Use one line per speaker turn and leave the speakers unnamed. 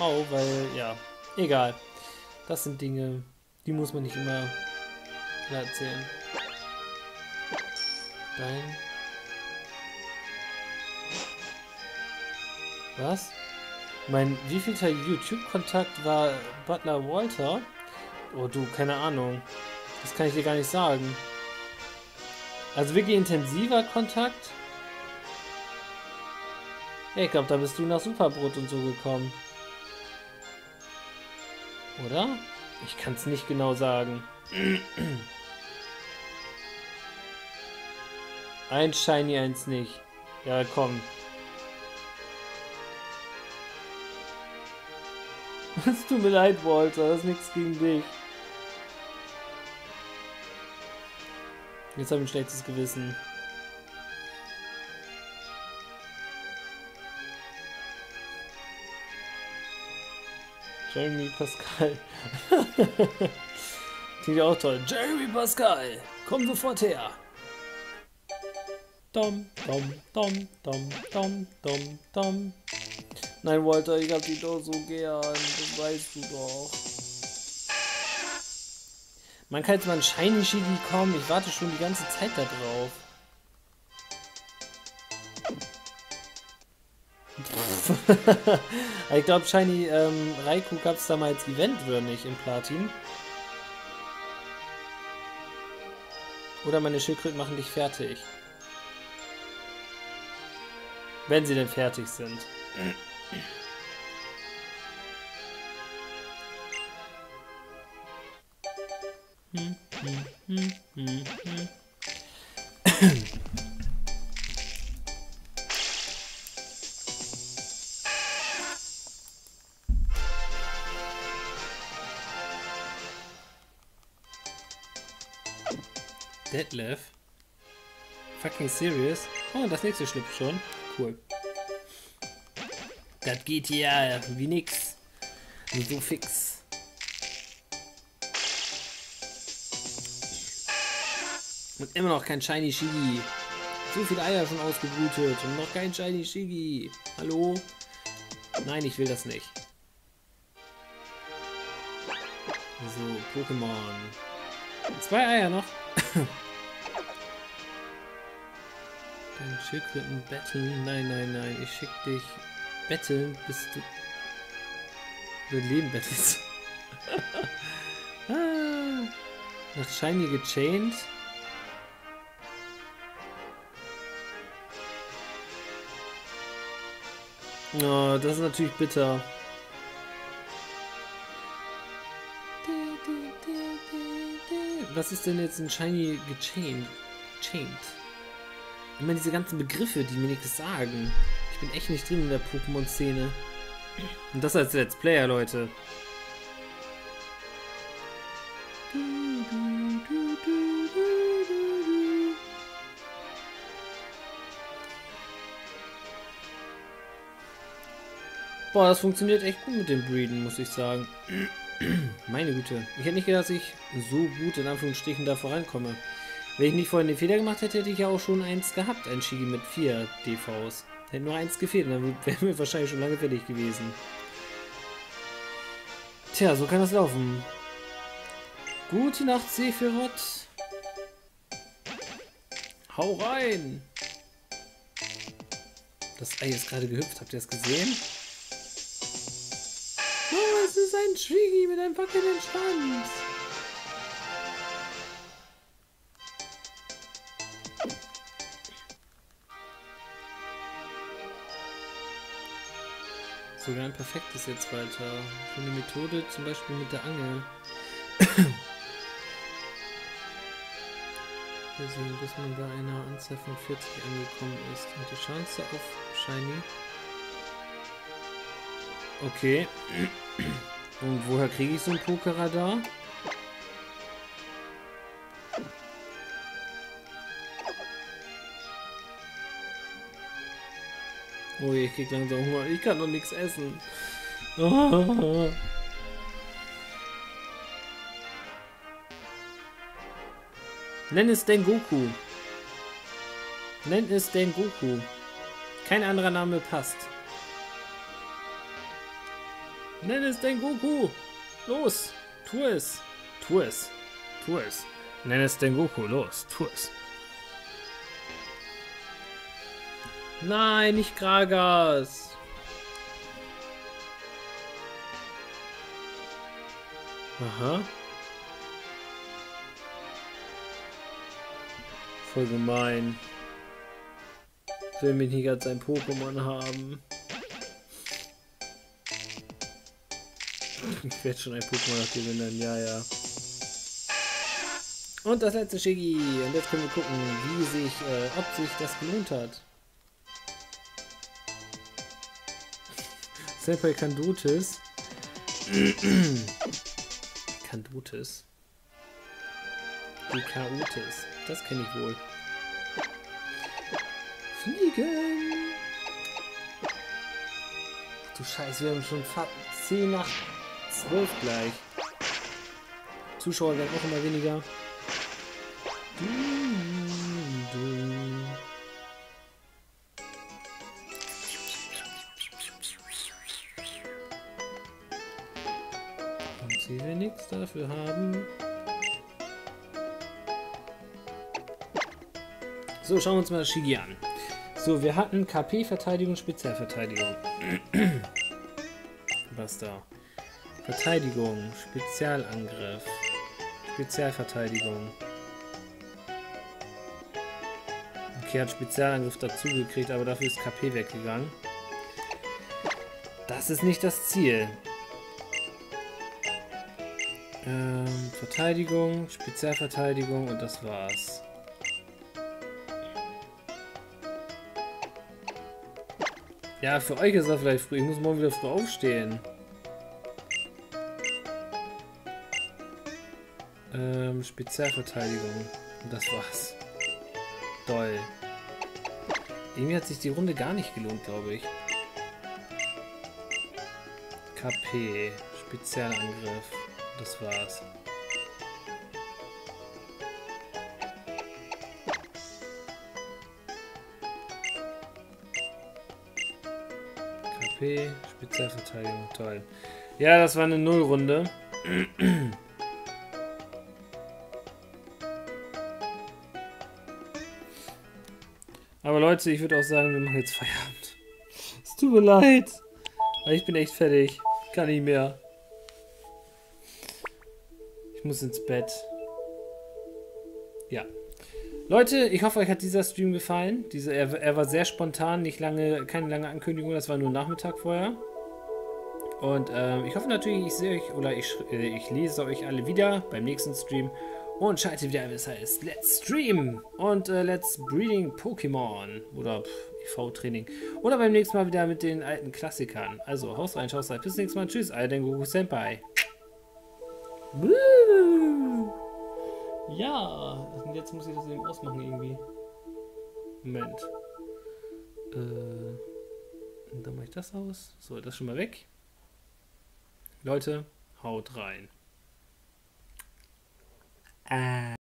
Frau, weil, ja, egal. Das sind Dinge, die muss man nicht immer erzählen. Dein... Was? Mein wievielter YouTube-Kontakt war Butler Walter? Oh du, keine Ahnung. Das kann ich dir gar nicht sagen. Also wirklich intensiver Kontakt? Ja, ich glaube, da bist du nach Superbrot und so gekommen. Oder? Ich kann es nicht genau sagen. Eins shiny, eins nicht. Ja, komm. Es tut mir leid, Walter. Das ist nichts gegen dich. Jetzt habe ich ein schlechtes Gewissen. Jeremy Pascal. Klingt ja auch toll. Jeremy Pascal, komm sofort her. Dom, dom, dom, dom, dom, dom, dom. Nein, Walter, ich hab dich doch so gern. Das weißt du doch. Man kann jetzt mal ein Shiny Shigi kommen. Ich warte schon die ganze Zeit da drauf. Ich glaube, Shiny Raikou gab es da mal als Event, oder nicht, im Platin? Oder meine Schildkröten machen dich fertig. Wenn sie denn fertig sind. Detlef? Fucking serious? Oh, das nächste schlüpft schon. Cool. Das geht hier wie nix. So fix. Und immer noch kein Shiny Shigi. So viele Eier schon ausgebrütet und noch kein Shiny Shigi. Hallo? Nein, ich will das nicht. So, Pokémon. 2 Eier noch. Dein Schildkröten betteln. Nein, nein, nein. Ich schick dich betteln, bis du dein Leben bettelst. Nach Shiny gechained. Oh, das ist natürlich bitter. Was ist denn jetzt ein Shiny gechained? Immer diese ganzen Begriffe, die mir nichts sagen. Ich bin echt nicht drin in der Pokémon-Szene. Und das als Let's Player, Leute. Boah, das funktioniert echt gut mit dem Breeden, muss ich sagen. Meine Güte. Ich hätte nicht gedacht, dass ich so gut in Anführungsstrichen da vorankomme. Wenn ich nicht vorhin den Fehler gemacht hätte, hätte ich ja auch schon eins gehabt. Ein Shigi mit 4 DVs. Hätte nur eins gefehlt, dann wären wir wahrscheinlich schon lange fertig gewesen. Tja, so kann das laufen. Gute Nacht, Sephiroth. Hau rein! Das Ei ist gerade gehüpft, habt ihr das gesehen? Oh, es ist ein Shigi mit einem wackelnden Schwanz. Sogar ein perfektes jetzt weiter. Für eine Methode zum Beispiel mit der Angel. Wir sehen, bis man bei einer Anzahl von 40 angekommen ist. Und die Chance auf Shiny. Okay. Und woher kriege ich so ein Pokeradar? Oh, ich krieg langsam Hunger. Ich kann doch nichts essen. Oh. Nenn es Dengoku. Nenn es Dengoku. Kein anderer Name passt. Nenn es Dengoku. Los, tu es. Tu es. Tu es. Nenn es Dengoku. Los, tu es. Nein, nicht Gragas. Aha. Voll gemein. Ich will mich nicht als ein Pokémon haben. Ich werde schon ein Pokémon auf die nennen, ja, ja. Und das letzte Shiggy. Und jetzt können wir gucken, ob sich das gelohnt hat. Senpai Kandotis. Kandotis. Gekautis. Das kenne ich wohl. Fliegen! Ach du Scheiße, wir haben schon fast 10 nach 12 gleich. Zuschauer werden auch immer weniger. Und sie will nichts dafür haben. So, schauen wir uns mal das Shiggy an. So, wir hatten KP-Verteidigung, Spezialverteidigung. Was da? Verteidigung, Spezialangriff, Spezialverteidigung. Okay, hat Spezialangriff dazu gekriegt, aber dafür ist KP weggegangen. Das ist nicht das Ziel. Verteidigung, Spezialverteidigung und das war's. Ja, für euch ist das vielleicht früh. Ich muss morgen wieder früh aufstehen. Spezialverteidigung. Und das war's. Toll. Irgendwie hat sich die Runde gar nicht gelohnt, glaube ich. KP. Spezialangriff. Das war's. KP. Spezialverteidigung. Toll. Ja, das war eine Nullrunde. Aber Leute, ich würde auch sagen, wir machen jetzt Feierabend. Es tut mir leid. Aber ich bin echt fertig. Ich kann nicht mehr. Ich muss ins Bett. Ja. Leute, ich hoffe, euch hat dieser Stream gefallen. Er war sehr spontan, keine lange Ankündigung, das war nur Nachmittag vorher. Und ich hoffe natürlich, ich sehe euch oder ich lese euch alle wieder beim nächsten Stream. Und schaltet wieder ein, das heißt Let's Stream und Let's Breeding Pokémon oder EV-Training. Oder beim nächsten Mal wieder mit den alten Klassikern. Also, haus rein, schaut rein. Bis nächstes Mal. Tschüss, euer Dengoku Senpai. Ja, und jetzt muss ich das eben ausmachen irgendwie. Moment. Und dann mache ich das aus. So, das schon mal weg. Leute, haut rein.